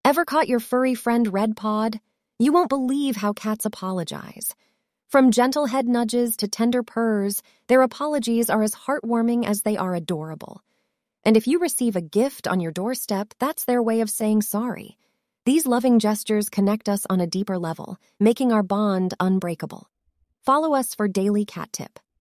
Ever caught your furry friend Red Pod? You won't believe how cats apologize. From gentle head nudges to tender purrs, their apologies are as heartwarming as they are adorable. And if you receive a gift on your doorstep, that's their way of saying sorry. These loving gestures connect us on a deeper level, making our bond unbreakable. Follow us for daily cat tip.